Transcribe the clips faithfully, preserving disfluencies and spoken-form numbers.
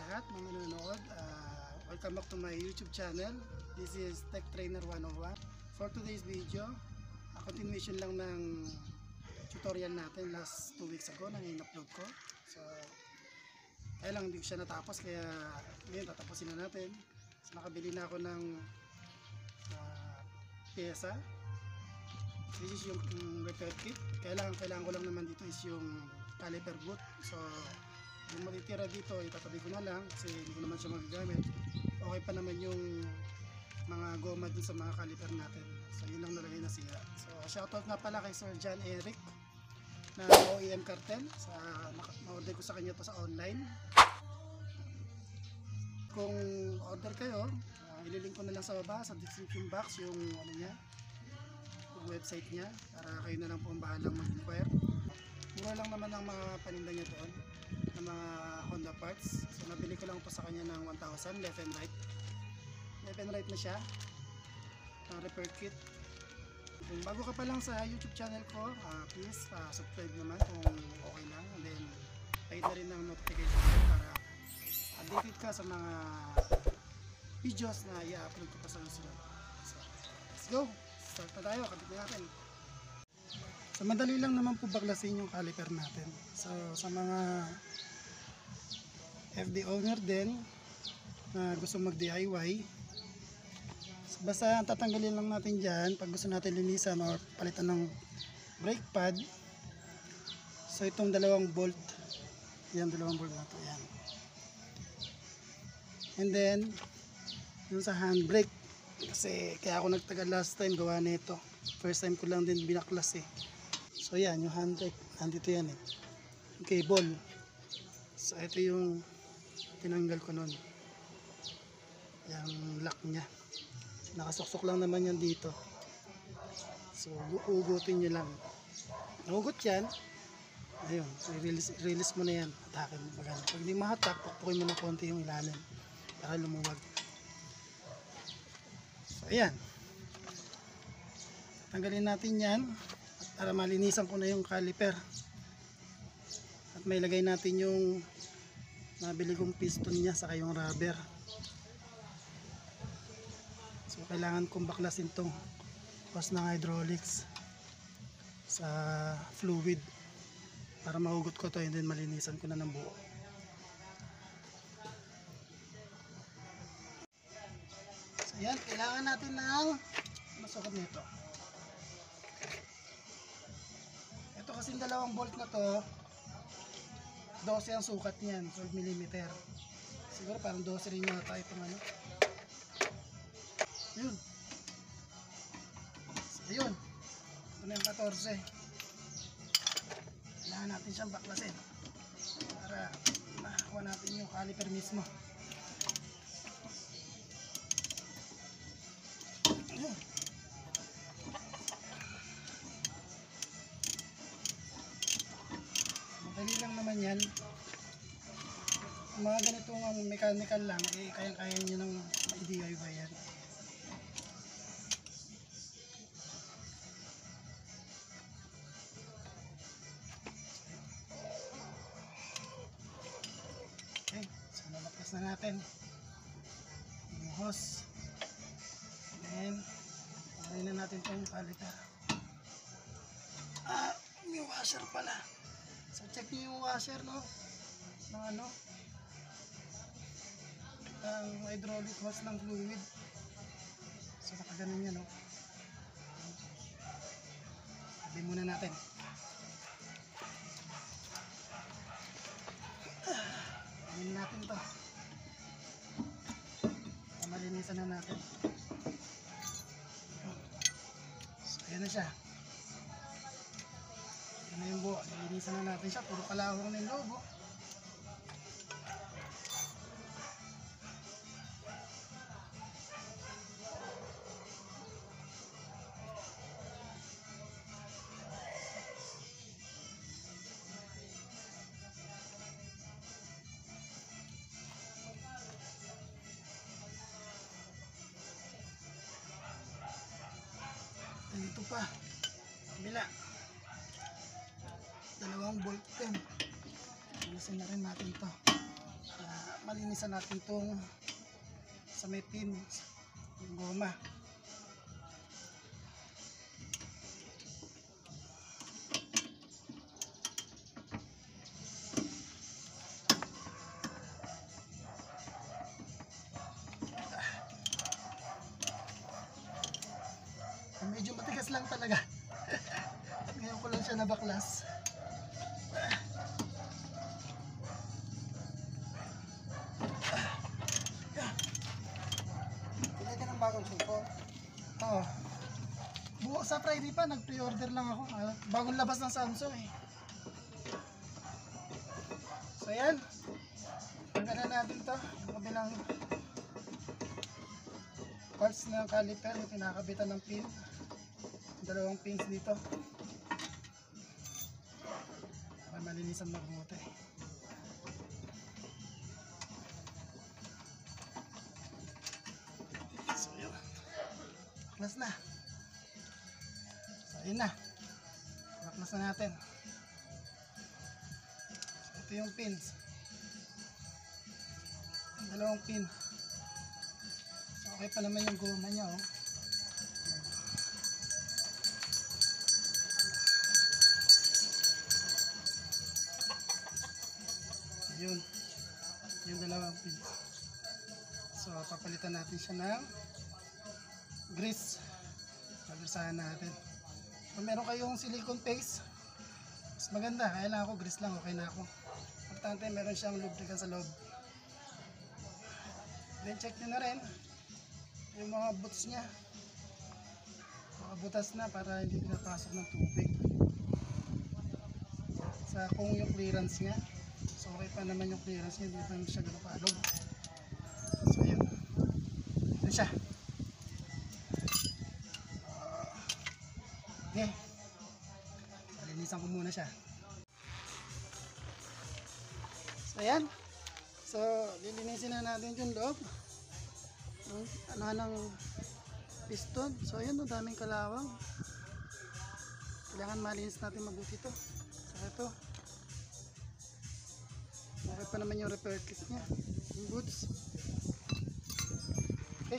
lahat mga nanonood. Uh, welcome back to my YouTube channel. This is Tech Trainer one oh one. For today's video, a continuation lang ng tutorial natin last two weeks ago na in-upload ko. So, kaya lang hindi ko siya natapos, kaya ngayon tatapusin na natin. So, nakabili na ako ng uh, pyesa. This is yung um, repair kit. Kailangan, kailangan ko lang naman dito is yung caliper boot. So, yung matitira dito itatabi ko na lang kasi hindi ko naman siya magagamit. Okay pa naman yung mga goma dun sa mga caliper natin. So yun lang nalagay na sira. So shoutout nga pala kay Sir John Eric na O E M Cartel. Sa na-order ko sa kanya to sa online. Kung order kayo, uh, ililink ko na lang sa baba sa description box yung ano niya, yung website niya para kayo na lang po ang bahalang mag-inquire. Mura lang naman ang mga paninda niya doon ng mga Honda parts. So nabili ko lang po sa kanya ng one thousand left and right. Left and right na siya. Ang repair kit. Kung bago ka pa lang sa YouTube channel ko, uh, please uh, subscribe naman kung okay lang. And then hit na rin ng notification para updated ka sa mga videos na i-upload ko pa sa susunod. So let's go! Start na tayo, kapit na natin. So madali lang naman po baklasin yung caliper natin. So sa mga F D owner din na gusto mag D I Y, so, basta tatanggalin lang natin dyan pag gusto natin linisan or palitan ng brake pad. So itong dalawang bolt, yan dalawang bolt na to, yan. And then yung sa handbrake, kasi kaya ako nagtagal last time gawa nito. First time ko lang din binaklas eh. So yan, yung handbrake, nandito yan eh. Yung cable. So ito yung tinanggal ko nun. Yung lock nya. Nakasuksok lang naman yan dito. So ugutin nyo lang. Nahugot yan. Ayun, release, release mo na yan. Hatakin mo bagay. Pag hindi mahatak, pukpukin mo na konti yung ilalim para lumuwag. So ayan. Tanggalin natin yan para malinisan ko na yung caliper. At may lagay natin yung nabili kong piston niya saka yung rubber. So kailangan kong baklasin tong hose ng hydraulics sa fluid para mahugot ko to and then malinisan ko na ng buo. So yan, kailangan natin ng masukot nito. Ito kasing dalawang bolt na to, twelve ang sukat niyan, twelve millimeter. Siguro parang twelve rin yata itong ano. Yun. So yun. Ito na yung fourteen. Kailangan natin siyang baklasin para makakuha natin yung caliper mismo. Yun. Madali lang naman yan. Mga ganitong mechanical lang, eh, kaya-kaya nyo nang ma-D I Y yan. Okay, so nabaklas na natin yung hose. Then, pagkain na natin itong caliper. Ah, may washer pala. So check nyo yung washer, no? Ng ano? Ang hydraulic hose ng fluid. So nakaganon yan, no? Tabi muna natin. Tabi natin to. Malinisan na natin. So ayan na siya. Ayan na yung buo. Nilinisan na natin siya. Puro kalawang na yung logo. Dito pa. Kabila. Dalawang bolt din. Alisin na rin natin ito. Uh, malinisan natin itong sa may pin yung goma. Medyo matigas lang talaga. Ngayon ko lang siya nabaklas. Pinay ka ng bagong suko. Oo. Buo sa Friday pa, nag-pre-order lang ako. Ah, bagong labas ng Samsung eh. So yan. Tanggalan natin to. Yung kabilang parts ng caliper, yung kinakabitan ng pin. Dalawang pins dito para malinisan mabuti. So yun, baklas na. So yun na, baklas na natin. So ito yung pins, yung dalawang pin. So okay pa naman yung goma nya oh. Yun, yung dalawang pins. So papalitan natin siya ng grease. Paglasahan natin. Kung meron kayong silicone paste, mas maganda. Kaya lang ako grease lang, okay na ako. Importante meron siyang lubricant sa loob. Then check nyo na rin yung mga boots nya, mga butas na para hindi pinapasok ng tubig. Sa kung yung clearance nya, so okay pa naman yung clearance niya, hindi pa siya gano'ng palog. So yun, ito siya. Uh, okay, malinisan ko muna siya. So yan, so lilinisin na natin yung loob ano ng piston. So yun, ang daming kalawang, kailangan malinis natin mabuti ito. So ito, okay pa naman yung repair kit nya, yung boots. Okay.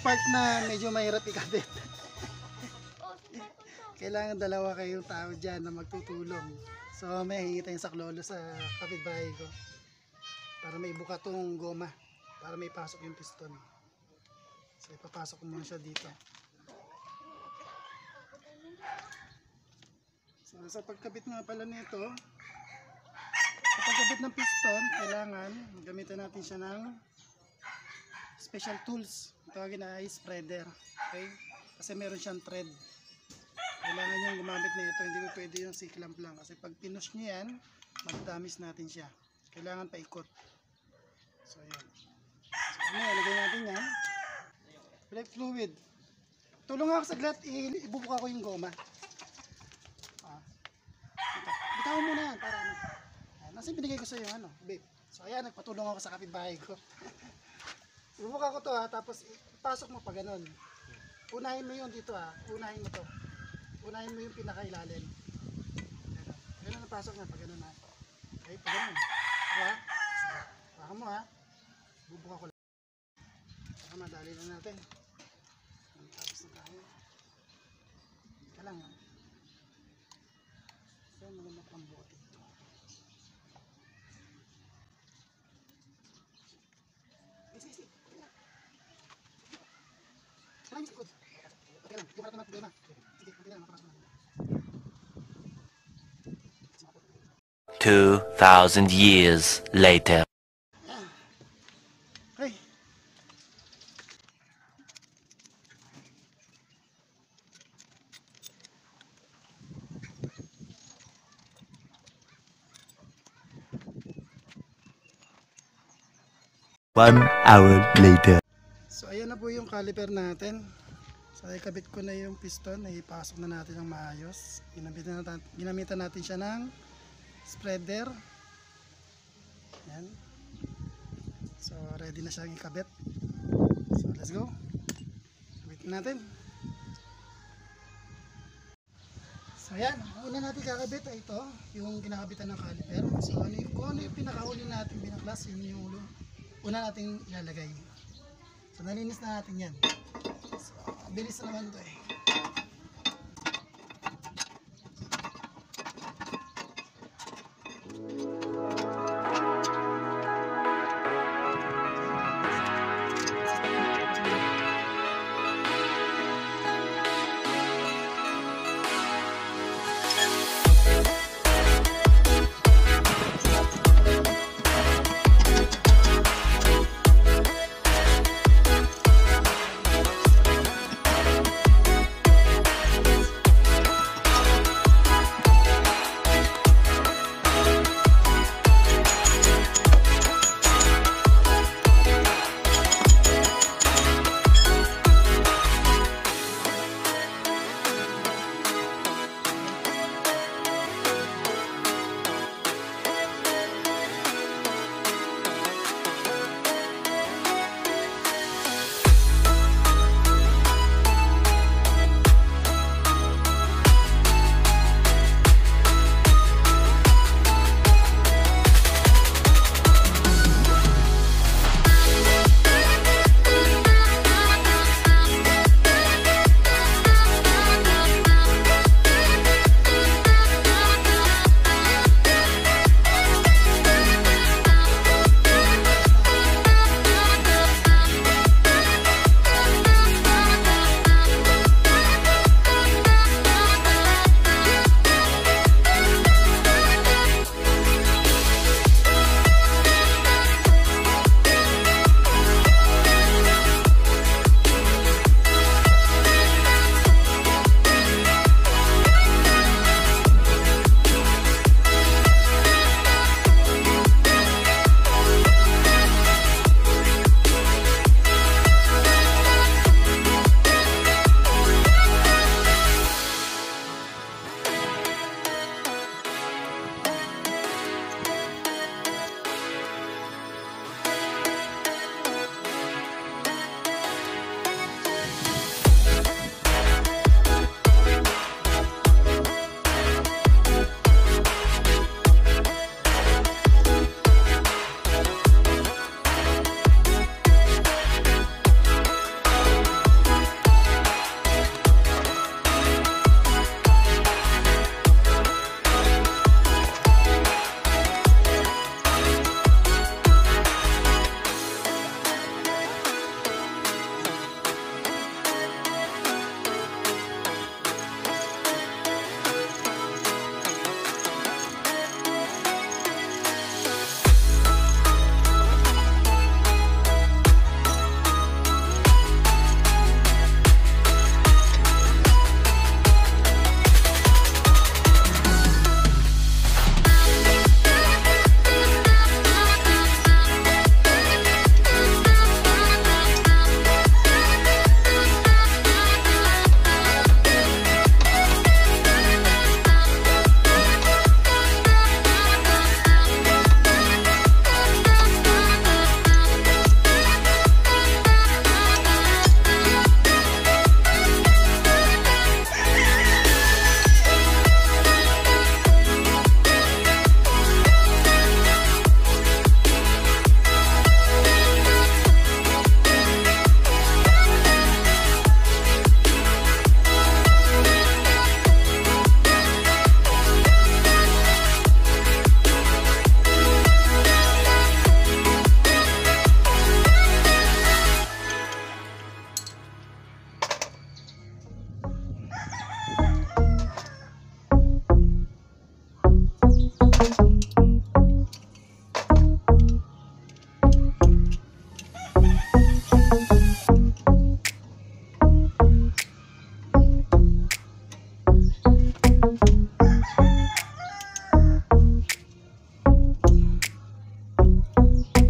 part na medyo mahirap ikabit. Kailangan dalawa kayong tao dyan na magtutulong. So may hingi tayong saklolo sa kapitbahay ko para may buka tong goma, para may pasok yung piston. So ipapasok ko muna siya dito. So sa pagkabit nga pala nito, sa pagkabit ng piston, kailangan gamitin natin siya ng special tools. Tawagin na ay spreader. Okay? Kasi meron siyang thread. Kailangan nyo gumamit na ito. Hindi mo pwede yung C-clamp lang. Kasi pag pinush nyo yan, magdamis natin siya. Kailangan paikot. So yan. So ano, ilagay natin yan. Brake fluid. Tulong ako saglit, ibubuka ko yung goma. Ah. Bitaw mo na yan para ano. Nasa binigay ko sa iyo ano, babe. So ayan, nagpatulong ako sa kapitbahay ko. Ibubuka ko to ha, tapos ipasok mo pa ganun. Unahin mo yun dito ha, unahin mo to. Unahin mo yung pinakailalim. Ganun, ganun ang pasok na, pa ganun ha. Okay, pa ganun. Diba? Baka mo ha. Bubuka ko lang. Baka madali lang natin. Tapos na tayo. Ika lang ha. So, maganda pang buot ito. Sige, sige, sige. Maraming sikod. Okay lang, hindi para ito ng problema. Sige, okay lang, makapasok na. Two thousand years later. Okay. One hour later. So ayan na po yung caliper natin. So ikabit ko na yung piston, ipasok na natin ng maayos. Ginamitan natin, ginamitan natin siya ng spreader. Ayan. So ready na siyang ikabit. So let's go. Kabit natin. So ayan, ang una natin kakabit ay ito, yung kinakabitan ng caliper. So ano, kung ano yung pinakahuli natin binaklas, yun yung una natin ilalagay. So nalinis na natin yan. So bilis na naman ito eh.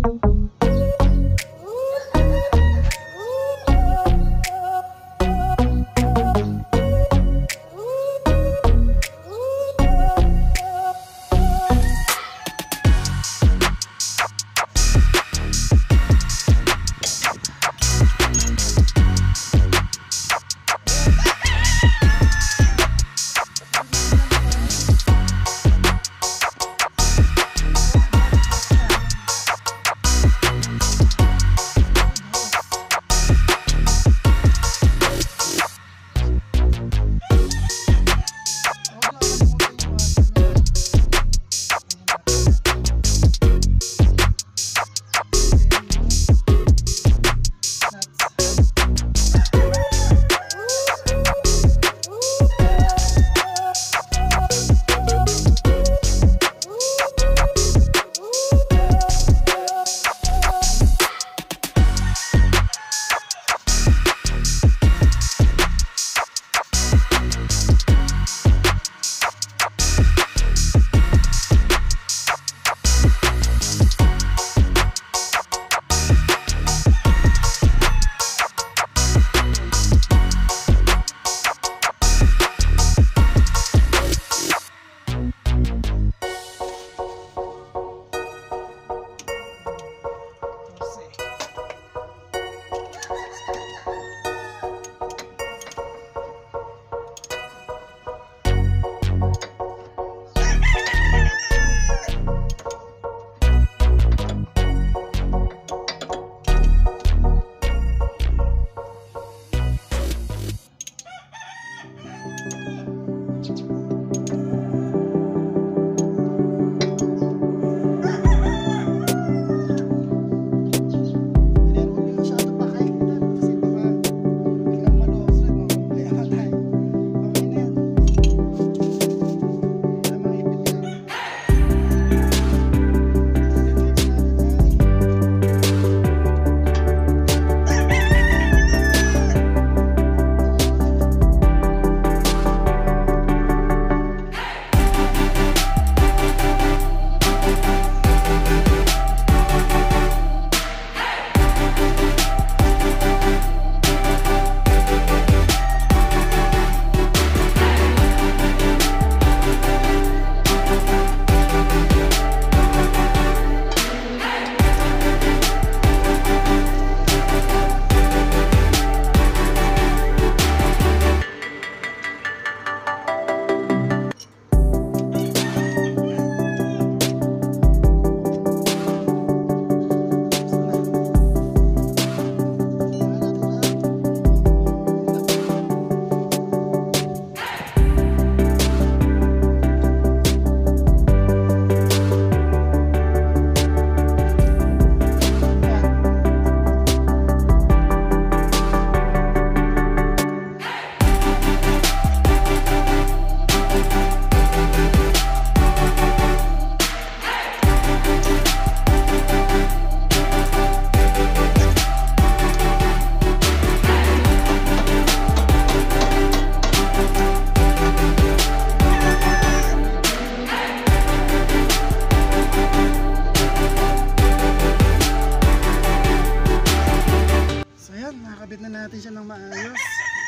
natin siya ng maayos.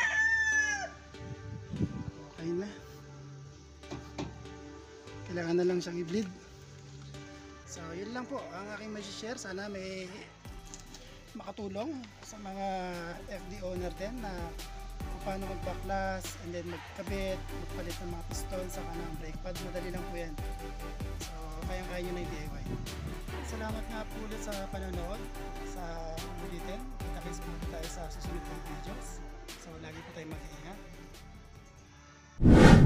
Okay na. Kailangan na lang siyang i-bleed. So yun lang po ang aking may-share. Sana may makatulong sa mga F D owner din na kung paano mag-backlas and then magkabit, magpalit ng mga piston sa kanang brake pad. Madali lang po yan. So kayang-kaya nyo na yung D I Y. Salamat nga po ulit sa panonood sa ulitin. Kita-kits po tayo sa susunod ng videos. So lagi po tayo mag-iingat.